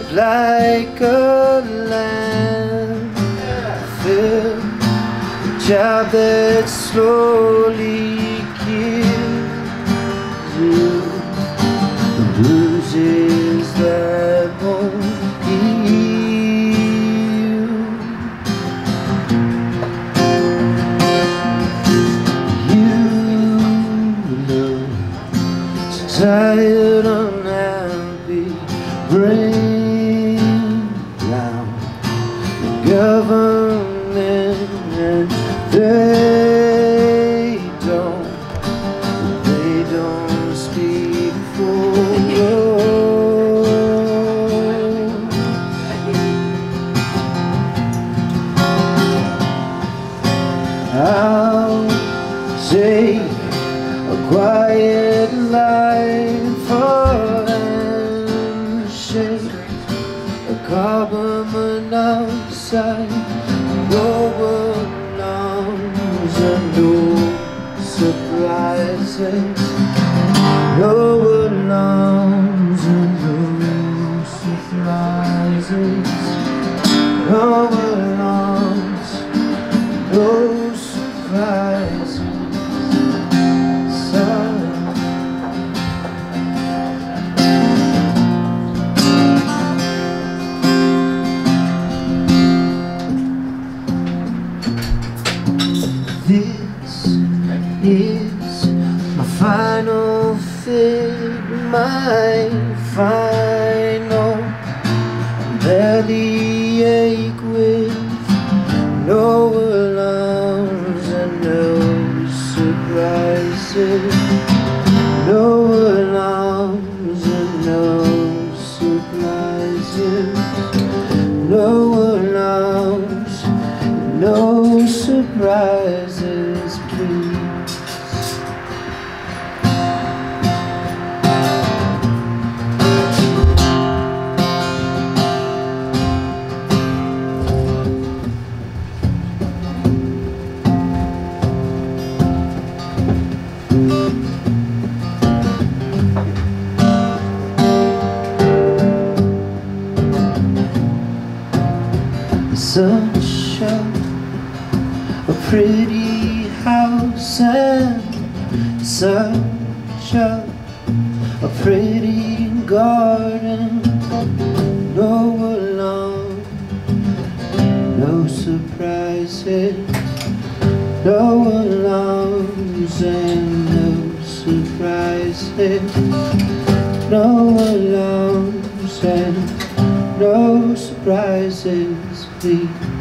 like a lamb. Feel the job that slowly kills you, the bruises that won't heal. You look so tired, unhappy, brain down. The government, and they don't speak for you. I'll take a quiet life for handshake, a carbon monoxide, no one knows, and no surprises, no one knows, and no surprises, no one knows, no surprises. This is my final fit, my final belly ache with no alarms and no surprises, no alarms and no surprises, no alarms, no surprises, please. Such a pretty house and such a pretty garden. No alarm, no surprises, no alarms and no surprises, no alarms and no surprises, please.